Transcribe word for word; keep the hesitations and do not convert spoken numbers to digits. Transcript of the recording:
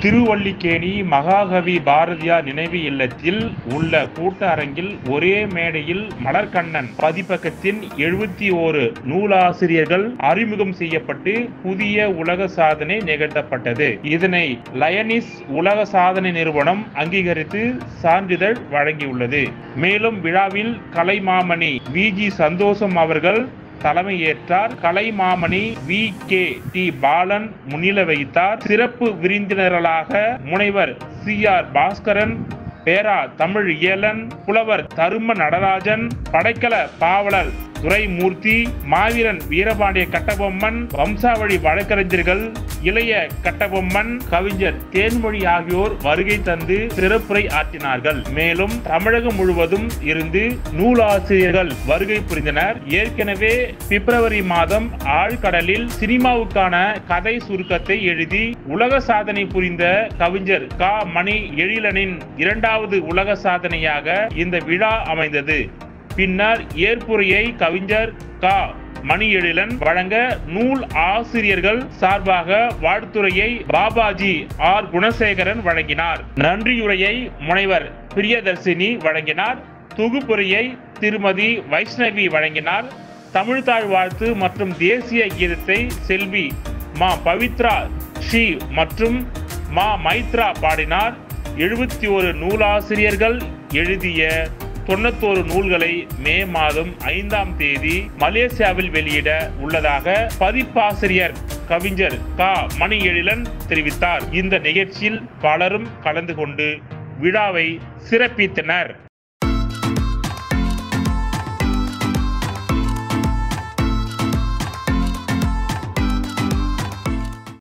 திருவல்லிக்கேணி மகாகவி பாரதியார் நினைவு இல்லத்தில் உள்ள கூட்ட அரங்கில் ஒரே மேடையில் மலர்கண்ணன் பதிப்பகத்தின் எழுபத்தி ஓரு நூலாசிரியர்கள் அறிமுகம் செய்யப்பட்டு புதிய உலக சாதனை நிகழ்த்தப்பட்டது. இதனை லயனிஸ் உலக சாதனை நிறுவனம் அங்கீகரித்து சான்றிதழ் வழங்கியுள்ளது. மேலும் விழாவில் கலைமாமணி வி ஜி சந்தோஷம் அவர்கள் தலைமையேற்றார். கலைமாமணி வி கே டி பாலன் முன்னிலை வைத்தார். சிறப்பு விருந்தினர்களாக முனைவர் சி ஆர் பாஸ்கரன், பேரா தமிழ் இயலன், புலவர் தரும நடராஜன், படைக்கல பாவலர் துரைமூர்த்தி, மாவீரன் வீரபாண்டிய கட்டபொம்மன், வம்சாவளி வழக்கறிஞர்கள் இளைய கட்டபொம்மன், கவிஞர் தேன்மொழி ஆகியோர் வருகை தந்து சிறப்புரை ஆற்றினார்கள். மேலும் தமிழகம் முழுவதும் இருந்து நூலாசிரியர்கள் வருகை புரிந்தனர். ஏற்கனவே பிப்ரவரி மாதம் ஆழ்கடலில் சினிமாவுக்கான கதை சுருக்கத்தை எழுதி உலக சாதனை புரிந்த கவிஞர் க மணி எழிலனின் இரண்டாவது உலக சாதனையாக இந்த விழா அமைந்தது. பின்னர் ஏற்புரையை கவிஞர் க மணி எழிலன் வழங்க நூல் ஆசிரியர்கள் சார்பாக வாழ்த்துரையை பாபாஜி ஆர் குணசேகரன் வழங்கினார். நன்றியுரையை முனைவர் பிரியதர்சினி வழங்கினார். தொகுப்புரையை திருமதி வைஷ்ணவி வழங்கினார். தமிழ்தாழ் வாழ்த்து மற்றும் தேசிய கீதத்தை செல்வி மா பவித்ரா ஸ்ரீ மற்றும் மா மைத்ரா பாடினார். எழுபத்தி ஒரு நூலாசிரியர்கள் எழுதிய தொண்ணூத்தோரு நூல்களை மே மாதம் ஐந்தாம் தேதி மலேசியாவில் வெளியிட உள்ளதாக பதிப்பாசிரியர் கவிஞர் க மணி எழிலன் தெரிவித்தார். இந்த நிகழ்ச்சியில் பலரும் கலந்து கொண்டு விழாவை சிறப்பித்தனர்.